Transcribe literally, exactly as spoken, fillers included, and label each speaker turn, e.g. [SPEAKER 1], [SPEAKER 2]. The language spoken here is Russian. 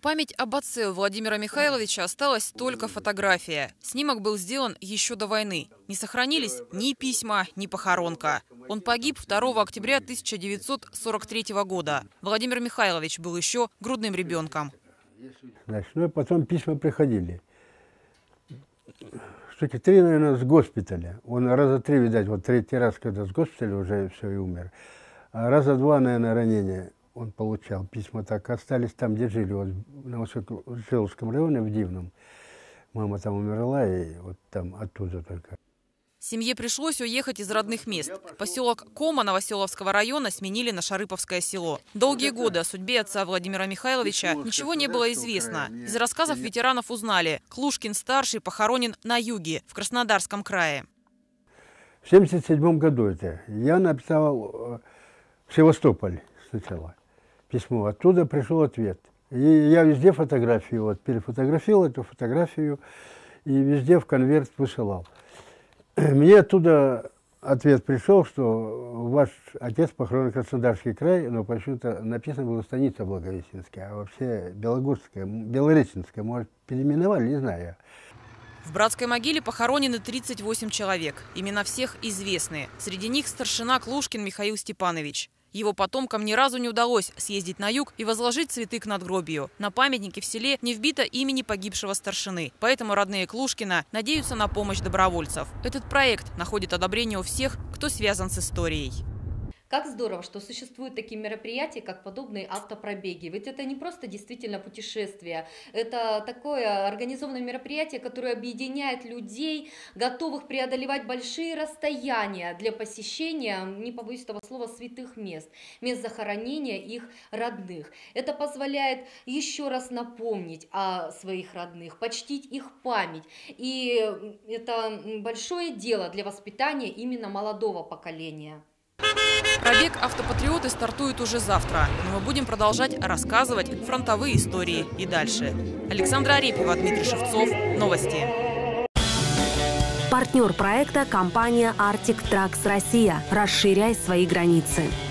[SPEAKER 1] память об отце Владимира Михайловича осталась только фотография. Снимок был сделан еще до войны. Не сохранились ни письма, ни похоронка. Он погиб второго октября тысяча девятьсот сорок третьего года. Владимир Михайлович был еще грудным ребенком.
[SPEAKER 2] Значит, ну и потом письма приходили. Штуки три, наверное, с госпиталя. Он раза три, видать, вот третий раз, когда с госпиталя уже все и умер. А раза два, наверное, ранения он получал. Письма так остались там, где жили, вот на Высоком районе, в Дивном. Мама там умерла, и вот там оттуда только.
[SPEAKER 1] Семье пришлось уехать из родных мест. Поселок Кома Новоселовского района сменили на Шарыповское село. Долгие годы о судьбе отца Владимира Михайловича ничего не было известно. Из рассказов ветеранов узнали: Клушкин-старший похоронен на юге, в Краснодарском крае.
[SPEAKER 2] В семьдесят седьмом году это я написал в Севастополь сначала письмо. Оттуда пришел ответ. И я везде фотографии, вот, перефотографировал эту фотографию и везде в конверт высылал. Мне оттуда ответ пришел, что ваш отец похоронен в Краснодарский край, но почему-то написано было станица Благовещенская, а вообще Белогорская, Белореченская, может, переименовали, не знаю я.
[SPEAKER 1] В братской могиле похоронены тридцать восемь человек. Имена всех известны. Среди них старшина Клушкин Михаил Степанович. Его потомкам ни разу не удалось съездить на юг и возложить цветы к надгробию. На памятнике в селе не вбито имени погибшего старшины. Поэтому родные Клушкина надеются на помощь добровольцев. Этот проект находит одобрение у всех, кто связан с историей.
[SPEAKER 3] Как здорово, что существуют такие мероприятия, как подобные автопробеги. Ведь это не просто действительно путешествие. Это такое организованное мероприятие, которое объединяет людей, готовых преодолевать большие расстояния для посещения, не побоюсь этого слова, святых мест, мест захоронения их родных. Это позволяет еще раз напомнить о своих родных, почтить их память. И это большое дело для воспитания именно молодого поколения.
[SPEAKER 1] Пробег «Автопатриоты» стартует уже завтра, но мы будем продолжать рассказывать фронтовые истории и дальше. Александра Арепьева, Дмитрий Шевцов. Новости.
[SPEAKER 4] Партнер проекта – компания «Артик Тракс Россия». Расширяй свои границы.